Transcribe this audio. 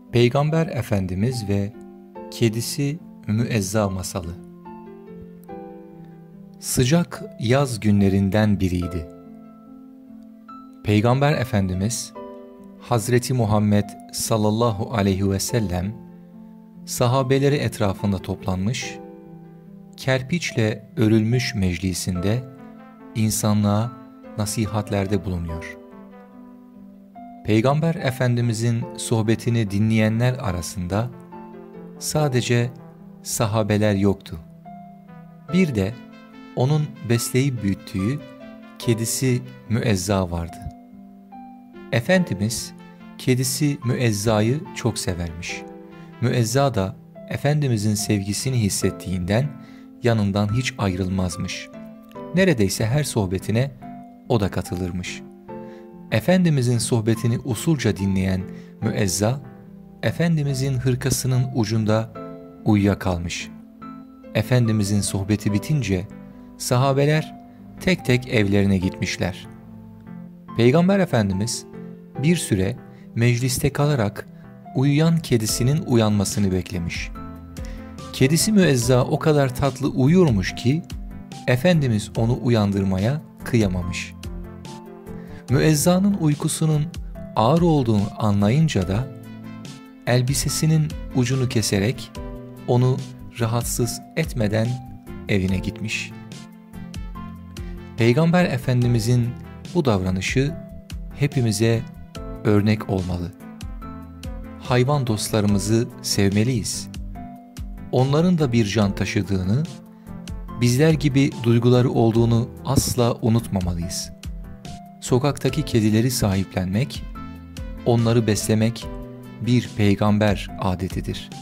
Peygamber Efendimiz ve kedisi Müezza masalı. Sıcak yaz günlerinden biriydi. Peygamber Efendimiz Hazreti Muhammed sallallahu aleyhi ve sellem sahabeleri etrafında toplanmış, kerpiçle örülmüş meclisinde insanlığa nasihatlerde bulunuyor. Peygamber Efendimizin sohbetini dinleyenler arasında sadece sahabeler yoktu. Bir de onun besleyip büyüttüğü kedisi Müezza vardı. Efendimiz kedisi Müezza'yı çok severmiş. Müezza da Efendimizin sevgisini hissettiğinden yanından hiç ayrılmazmış. Neredeyse her sohbetine o da katılırmış. Efendimizin sohbetini usulca dinleyen Müezza, Efendimizin hırkasının ucunda uyuyakalmış. Efendimizin sohbeti bitince sahabeler tek tek evlerine gitmişler. Peygamber Efendimiz bir süre mecliste kalarak uyuyan kedisinin uyanmasını beklemiş. Kedisi Müezza o kadar tatlı uyuyormuş ki Efendimiz onu uyandırmaya kıyamamış. Müezza'nın uykusunun ağır olduğunu anlayınca da elbisesinin ucunu keserek onu rahatsız etmeden evine gitmiş. Peygamber Efendimizin bu davranışı hepimize örnek olmalı. Hayvan dostlarımızı sevmeliyiz. Onların da bir can taşıdığını, bizler gibi duyguları olduğunu asla unutmamalıyız. Sokaktaki kedileri sahiplenmek, onları beslemek bir peygamber adetidir.